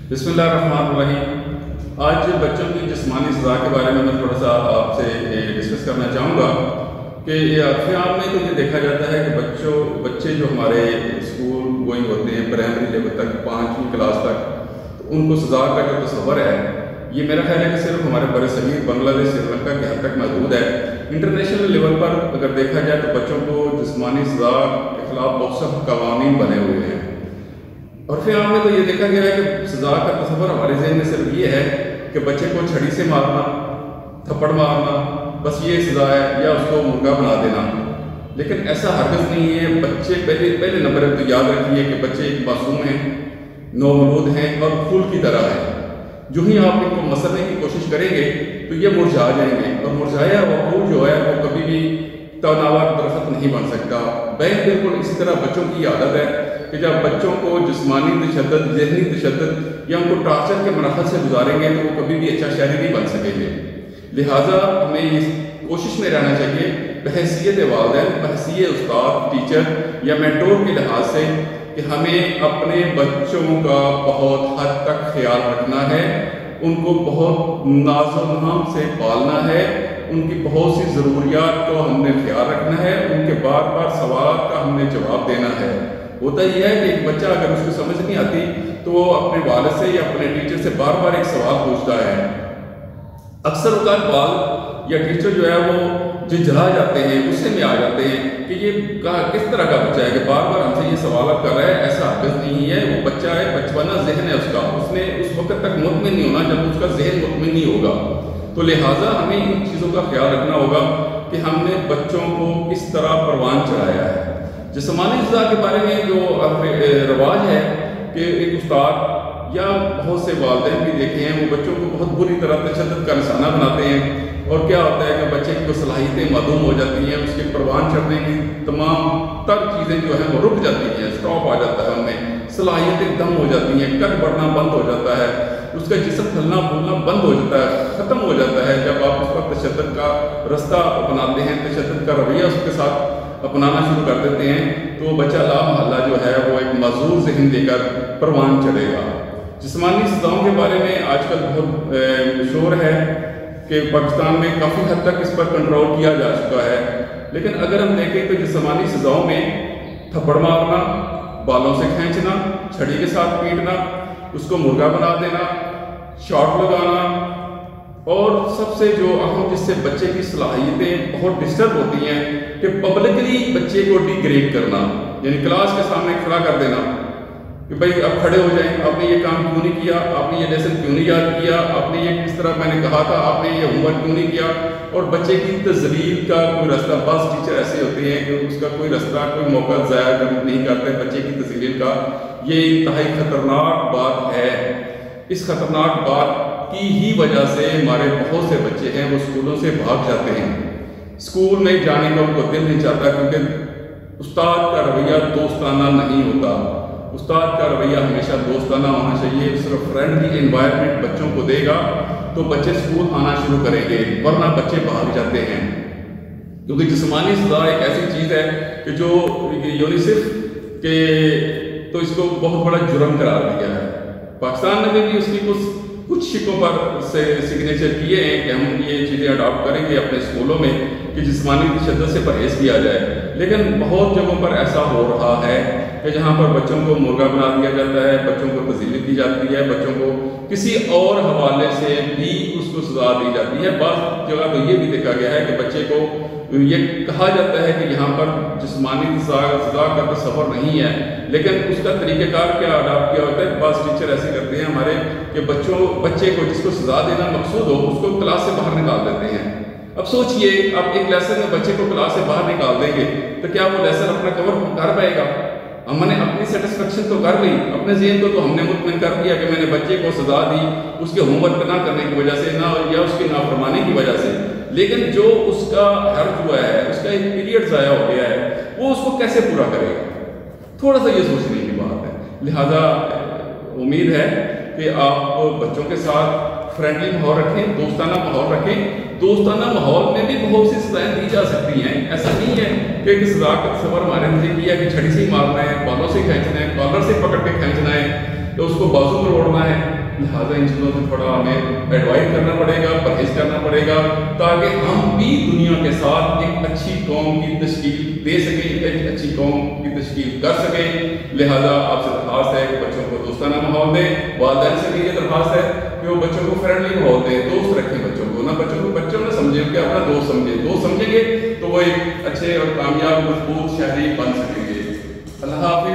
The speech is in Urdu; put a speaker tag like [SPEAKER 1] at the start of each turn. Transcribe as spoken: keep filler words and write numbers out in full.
[SPEAKER 1] بسم اللہ الرحمن الرحیم۔ آج بچوں کی جسمانی سزا کے بارے میں میں تھوڑا سا آپ سے ڈسکس کرنا چاہوں گا کہ خیال میں تو یہ دیکھا جاتا ہے کہ بچوں بچے جو ہمارے اسکول گوئنگ ہوتے ہیں پرائمری لیول تک پانچویں کلاس تک، ان کو سزا کا جو تصور ہے یہ میرا خیال ہے کہ صرف ہمارے بر صغیر بنگلہ دیش سری لنکا کے حد تک محدود ہے۔ انٹرنیشنل لیول پر اگر دیکھا جائے تو بچوں کو جسمانی سزا کے خلاف بہت سے قوانین بنے ہوئے ہیں، اور پھر ہم نے تو یہ دیکھا گیا ہے کہ سزا کا تصور ہمارے ذہن میں صرف یہ ہے کہ بچے کو چھڑی سے مارنا، تھپڑ مارنا، بس یہ سزا ہے، یا اس کو مرغا بنا دینا۔ لیکن ایسا ہرگز نہیں ہے۔ بچے پہلے پہلے نمبر پہ تو یاد رکھیے کہ بچے ایک معصوم ہیں، نومولود ہیں اور پھول کی طرح ہیں۔ جو ہی آپ ان کو مسلنے کی کوشش کریں گے تو یہ مرجھا جائیں گے، اور مرجھایا ہوا پھول جو ہے وہ کبھی بھی تناور درخت نہیں بن سکتا۔ بہن بالکل اسی طرح بچوں کی عادت ہے کہ جب بچوں کو جسمانی تشدد، ذہنی تشدد یا ان کو ٹارچر کے مراحل سے گزاریں گے تو وہ کبھی بھی اچھا شہری نہیں بن سکیں گے۔ لہٰذا ہمیں اس کوشش میں رہنا چاہیے بحیثیت والدین، بحیثیت استاد، ٹیچر یا مینٹور کے لحاظ سے کہ ہمیں اپنے بچوں کا بہت حد تک خیال رکھنا ہے، ان کو بہت ناز و نام سے پالنا ہے، ان کی بہت سی ضروریات کو ہم نے خیال رکھنا ہے، ان کے بار بار سوالات کا ہم نے جواب دینا ہے۔ ہوتا یہ ہے کہ ایک بچہ اگر اس کو سمجھ نہیں آتی تو وہ اپنے والد سے یا اپنے ٹیچر سے بار بار ایک سوال پوچھتا ہے۔ اکثر اوقات والد یا ٹیچر جو ہے وہ جو جلا جاتے ہیں، غصے میں آ جاتے ہیں کہ یہ کس طرح کا بچہ ہے کہ بار بار ہم سے یہ سوالات کر رہا ہے۔ ایسا ہرگز نہیں ہے، وہ بچہ ہے، بچپنا ذہن ہے اس کا، اس نے اس وقت تک مطمئن نہیں ہونا جب اس کا ذہن مطمئن نہیں ہوگا۔ تو لہٰذا ہمیں ان چیزوں کا خیال رکھنا ہوگا کہ ہم نے بچوں کو کس طرح پروان چڑھایا ہے۔ جسمانی سزا کے بارے میں جو رواج ہے کہ ایک استاد یا بہت سے والدین بھی دیکھے ہیں وہ بچوں کو بہت بری طرح تشدد کا نشانہ بناتے ہیں، اور کیا ہوتا ہے کہ بچے کی صلاحیتیں معدوم ہو جاتی ہیں، اس کے پروان چڑھنے کی تمام تر چیزیں جو ہیں وہ رک جاتی ہیں، اسٹاپ آ جاتا ہے ان میں، صلاحیتیں دم ہو جاتی ہیں، قد بڑھنا بند ہو جاتا ہے، اس کا جسم پھلنا پھولنا بند ہو جاتا ہے، ختم ہو جاتا ہے۔ جب آپ اس پر تشدد کا رستہ اپناتے ہیں، تشدد کا رویہ اس کے ساتھ اپنانا شروع کر دیتے ہیں تو بچہ لا محلہ جو ہے وہ ایک معذور ذہن لے کر پروان چڑھے گا۔ جسمانی سزاؤں کے بارے میں آج کل بہت شور ہے کہ پاکستان میں کافی حد تک اس پر کنٹرول کیا جا چکا ہے، لیکن اگر ہم دیکھیں تو جسمانی سزاؤں میں تھپڑ مارنا، بالوں سے کھینچنا، چھڑی کے ساتھ پیٹنا، اس کو مرغا بنا دینا، شاٹ لگانا، اور سب سے جو اہم جس سے بچے کی صلاحیتیں بہت ڈسٹرب ہوتی ہیں کہ پبلکلی بچے کو ڈی گریڈ کرنا، یعنی کلاس کے سامنے کھڑا کر دینا کہ بھائی اب کھڑے ہو جائیں، آپ نے یہ کام کیوں نہیں کیا، آپ نے یہ لیسن کیوں نہیں یاد کیا، آپ نے یہ کس طرح میں نے کہا تھا، آپ نے یہ ہوم ورک کیوں نہیں کیا، اور بچے کی تذلیل کا کوئی رستہ، بعض ٹیچر ایسے ہوتے ہیں کہ اس کا کوئی رستہ، کوئی موقع ضائع نہیں کرتے بچے کی تذلیل کا۔ یہ انتہائی خطرناک بات ہے۔ اس خطرناک بات کی ہی وجہ سے ہمارے بہت سے بچے ہیں وہ اسکولوں سے بھاگ جاتے ہیں، اسکول میں جانے کا ان کو دل نہیں چاہتا، کیونکہ استاد کا رویہ دوستانہ نہیں ہوتا۔ استاد کا رویہ ہمیشہ دوستانہ ہونا چاہیے، صرف فرینڈلی انوائرمنٹ بچوں کو دے گا تو بچے اسکول آنا شروع کریں گے، ورنہ بچے بھاگ جاتے ہیں۔ کیونکہ جسمانی سزا ایک ایسی چیز ہے کہ جو یونیسیف کے تو اس کو بہت بڑا جرم قرار دیا ہے۔ پاکستان نے بھی اس کی کچھ کچھ شکوں پر سے سگنیچر کیے ہیں کہ ہم یہ چیزیں اڈاپٹ کریں گے اپنے اسکولوں میں کہ جسمانی تشدد سے پرہیز کیا جائے، لیکن بہت جگہوں پر ایسا ہو رہا ہے کہ جہاں پر بچوں کو مرغا بنا دیا جاتا ہے، بچوں کو تذلیل دی جاتی ہے، بچوں کو کسی اور حوالے سے بھی اس کو سزا دی جاتی ہے۔ بعض جگہ تو یہ بھی دیکھا گیا ہے کہ بچے کو یہ کہا جاتا ہے کہ یہاں پر جسمانی سزا کا تصور نہیں ہے، لیکن اس کا طریقہ کار کیا اڈاپٹ کیا ہوتا ہے۔ بعض ٹیچر ایسے کرتے ہیں ہمارے کہ بچوں بچے کو جس کو سزا دینا مقصود ہو اس کو کلاس سے باہر نکال دیتے ہیں۔ اب سوچئے آپ ایک لیسن میں بچے کو کلاس سے باہر نکال دیں گے تو کیا وہ لیسن اپنا کور کر پائے گا؟ ہم نے اپنی سیٹسفیکشن تو کر لی، اپنے ذہن کو تو ہم نے مطمئن کر دیا کہ میں نے بچے کو سزا دی اس کے ہوم ورک نہ کرنے کی وجہ سے نہ یا اس کی نافرمانی کی وجہ سے، لیکن جو اس کا حرف ہوا ہے، اس کا ایک پیریڈ ضائع ہو گیا ہے، وہ اس کو کیسے پورا کرے گا؟ تھوڑا سا یہ سوچنے کی بات ہے۔ لہذا امید ہے کہ آپ بچوں کے ساتھ فرینڈلی ماحول رکھیں، دوستانہ ماحول رکھیں۔ دوستانہ ماحول میں بھی بہت سی سزائیں دی جا سکتی ہیں، ایسا نہیں ہے کہ ایک سزا کا تصور ہمارے نظر کیا کہ چھڑی سے ہی مارنا ہے، بالوں سے کھینچنا ہے، کالر سے پکڑ کے کھینچنا ہے، تو اس کو بازو پر اوڑھنا ہے۔ لہٰذا ان چیزوں سے تھوڑا ہمیں ایڈوائز کرنا پڑے گا، پرہیز کرنا پڑے گا، تاکہ ہم بھی دنیا کے ساتھ ایک اچھی قوم کی تشکیل دے سکیں، ایک اچھی قوم کی تشکیل کر سکیں۔ لہٰذا آپ سے درخواست ہے کہ بچوں کو دوستانہ ماحول دیں، والدین سے بھی یہ درخواست ہے کہ وہ بچوں کو فرینڈلی ماحول دیں، دوست رکھیں بچوں کو، نہ بچوں کو بچوں نہ سمجھیں کہ اپنا دوست سمجھیں، دوست سمجھیں گے تو وہ ایک اچھے اور کامیاب مضبوط شہری بن سکیں گے۔ اللہ حافظ۔